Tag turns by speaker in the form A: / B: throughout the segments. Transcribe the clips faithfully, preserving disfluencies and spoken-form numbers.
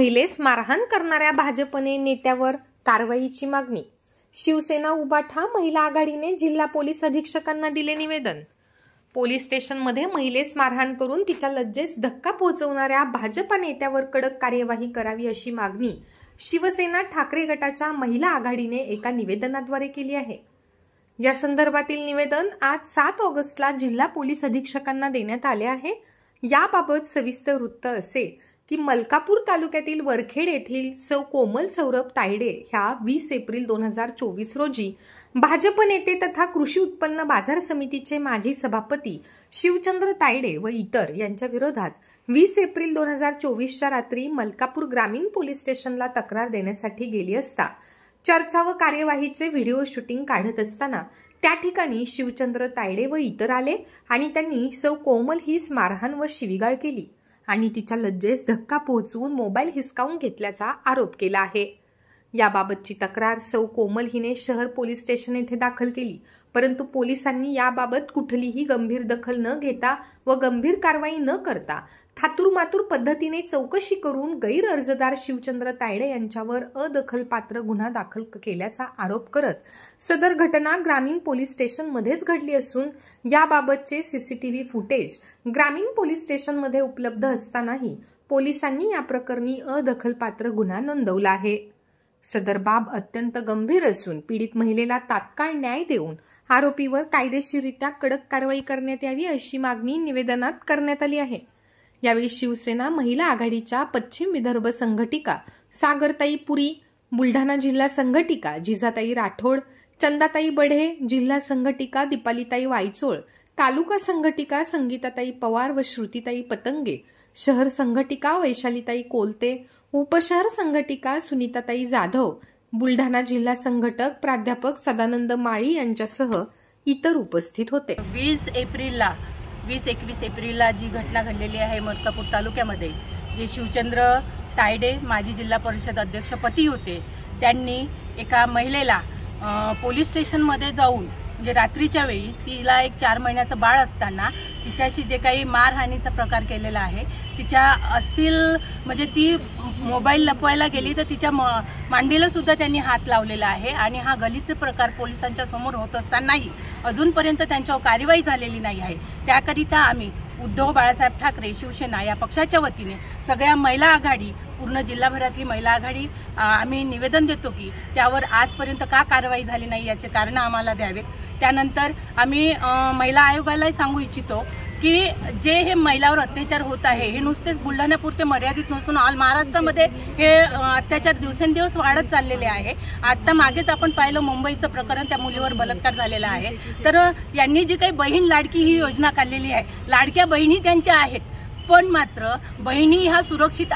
A: महिलेस मारहाण करणाऱ्या भाजपने नेत्यावर कारवाईची मागणी। शिवसेना उबाठा महिला आघाडीने जिल्हा पोलीस अधीक्षकांना दिले निवेदन। पोलीस स्टेशनमध्ये महिलेस मारहाण करून तिच्या लज्जेस धक्का पोहोचवणाऱ्या भाजपा नेत्यावर कडक कार्यवाही करावी अशी मागणी शिवसेना ठाकरे गटाच्या महिला आघाडीने एका निवेदनाद्वारे केली आहे। या संदर्भातील निवेदन आज सात ऑगस्टला जिल्हा पोलीस अधीक्षकांना देण्यात आले आहे। याबाबत सविस्तर वृत्त असे की मलकापूर तालुक्यातील वरखेड येथील सौ कोमल सौरभ तायडे ह्या वीस एप्रिल दोन हजार चोवीस रोजी भाजप नेते तथा कृषी उत्पन्न बाजार समितीचे माजी सभापती शिवचंद्र तायडे व इतर यांच्या विरोधात वीस एप्रिल दोन हजार चोवीसच्या रात्री मलकापूर ग्रामीण पोलीस स्टेशनला तक्रार देण्यासाठी गेली असता चर्चा व कार्यवाहीचे व्हिडिओ शूटिंग काढत असताना त्या ठिकाणी शिवचंद्र तायडे व इतर आले आणि त्यांनी सौ कोमल हीस मारहाण व शिवीगाळ केली आणि तिच्या लज्जेस धक्का पोहोचवून मोबाईल हिसकावून घेतल्याचा आरोप केला आहे। याबाबतची तक्रार सौ कोमल हिने शहर पोलीस स्टेशन येथे दाखल केली, परंतु पोलिसांनी याबाबत कुठलीही गंभीर दखल न घेता व गंभीर कारवाई न करता थातुरमातुर पद्धतीने चौकशी करून गैर अर्जदार शिवचंद्र तायडे यांच्यावर अदखलपात्र गुन्हा दाखल केल्याचा आरोप करत सदर घटना ग्रामीण पोलीस स्टेशन मध्येच घडली असून याबाबतचे सीसीटीव्ही फुटेज ग्रामीण पोलीस स्टेशन मध्ये उपलब्ध असतानाही पोलिसांनी या प्रकरणी अदखलपात्र गुन्हा नोंदवला आहे। सदर बाब अत्यंत गंभीर असून पीडित महिलेला तात्काळ न्याय देऊन आरोपीवर कायदेशीररित्या कडक कारवाई करण्यात यावी अशी मागणी निवेदनात करण्यात आली आहे। यावेळी शिवसेना महिला आघाडीच्या पश्चिम विदर्भ संघटिका सागरताई पुरी, बुलढाणा जिल्हा संघटिका जिजाताई राठोड, चंदाताई बढे, जिल्हा संघटिका दीपालीताई वायचोळ, तालुका संघटिका संगीताताई पवार व श्रुतीताई पतंगे, शहर संघटिका वैशालीताई कोलते, उपशहर संघटिका सुनीताताई जाधव, बुलढाणा जिल्हा संघटक प्राध्यापक सदानंद माळी यांच्यासह इतर उपस्थित होते।
B: वीस एप्रिलला वीस एकवीस एप्रिलला जी घटना घडलेली आहे मलकापूर तालुक्यामध्ये, जे शिवचंद्र तायडे माजी जिल्हा परिषद अध्यक्ष पती होते, त्यांनी एका महिलेला पोलीस स्टेशनमध्ये जाऊन म्हणजे रात्रीच्या वेळी तिला एक चार महिन्याचं बाळ असताना तिच्याशी जे काही मारहाणीचा प्रकार केलेला आहे, तिच्या असील म्हणजे ती मोबाईल लपवायला गेली तर तिच्या मांडीला सुद्धा त्यांनी हात लावलेला आहे आणि हा गलीचे प्रकार पोलिसांच्या समोर होत असतानाही अजूनपर्यंत त्यांच्यावर कारवाई झालेली नाही आहे। त्याकरिता आम्ही उद्धव बाळासाहेब ठाकरे शिवसेना या पक्षाच्या वतीने सगळ्या महिला आघाडी, पूर्ण जिल्हाभरातली महिला आघाडी आम्ही निवेदन देतो की त्यावर आजपर्यंत का कारवाई झाली नाही याचे कारण आम्हाला द्यावेत। त्यानंतर आम्ही महिला आयोगालाही सांगू इच्छितो की जे हे महिलावर अत्याचार होत आहे हे नुसतेच बुलढाण्यापुरते मर्यादित नसून ऑल महाराष्ट्रामध्ये हे अत्याचार दिवसेंदिवस वाढत चाललेले आहे। आता मागेच आपण पाहिलं मुंबईचं प्रकरण, त्या मुलीवर बलात्कार झालेला आहे। तर यांनी जी काही बहीण लाडकी ही योजना काढलेली आहे, लाडक्या बहिणी त्यांच्या आहेत, पण मात्र बहिणी ह्या सुरक्षित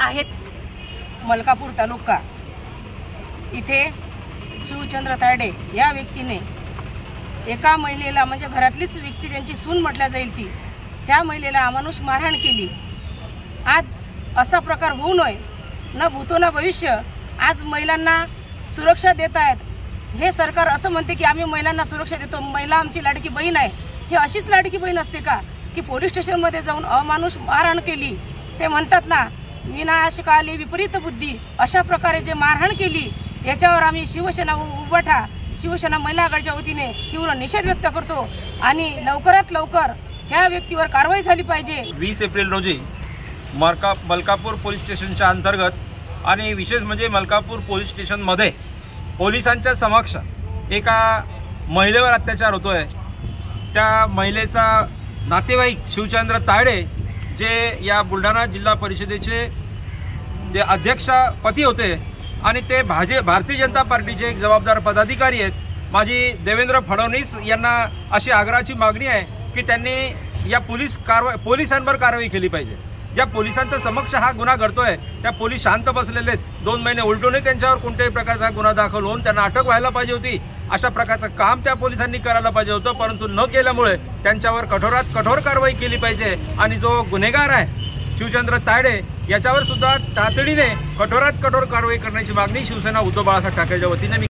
B: आहेत। मलकापूर तालुका इथे शिवचंद्र तायडे या व्यक्तीने एका महिलेला म्हणजे घरातलीच व्यक्ती त्यांची सून म्हटल्या जाईल ती त्या महिलेला अमानुष मारहाण केली। आज असा प्रकार होऊ नये, न भूतो न भविष्य। आज महिलांना सुरक्षा देत आहेत हे सरकार असं म्हणते की आम्ही महिलांना सुरक्षा देतो, महिला आमची लाडकी बहीण आहे। ही अशीच लाडकी बहीण असते का की पोलीस स्टेशनमध्ये जाऊन अमानुष मारहाण केली? ते म्हणतात ना, विनाशकाली विपरीत बुद्धी, अशा प्रकारे जे मारहाण केली याच्यावर आम्ही शिवसेना उबाठा शिवसेना महिला आघाडीच्या वतीने तीव्र निषेध व्यक्त करतो आणि लवकरात लवकर त्या व्यक्तीवर कारवाई झाली पाहिजे।
C: वीस एप्रिल रोजी मलका मलकापूर पोलीस स्टेशनच्या अंतर्गत आणि विशेष म्हणजे मलकापूर पोलीस स्टेशनमध्ये पोलिसांच्या समक्ष एका महिलेवर अत्याचार होतोय। त्या महिलेचा नातेवाईक शिवचंद्र तायडे जे या बुलढाणा जिल्हा परिषदेचे जे अध्यक्ष पती होते आणि ते भाजे भारतीय जनता पार्टीचे एक जबाबदार पदाधिकारी आहेत। माझी देवेंद्र फडणवीस यांना अशी आग्रहाची मागणी आहे की त्यांनी या पोलीस कारवाई पोलिसांवर कारवाई केली पाहिजे। ज्या पोलिसांच्या समक्ष हा गुन्हा घडतोय त्या पोलीस शांत बसलेले आहेत, दोन महिने उलटूनही त्यांच्यावर कोणत्याही प्रकारचा गुन्हा दाखल होऊन त्यांना अटक व्हायला पाहिजे होती। अशा प्रकारचं काम त्या पोलिसांनी करायला पाहिजे होतं, परंतु न केल्यामुळे त्यांच्यावर कठोरात कठोर कारवाई केली पाहिजे आणि जो गुन्हेगार आहे शिवचंद्र तायडे याच्यावर सुद्धा तातडीने कठोरात कठोर कारवाई करण्याची मागणी शिवसेना उद्धव बाळासाहेब ठाकरेच्या वतीने मी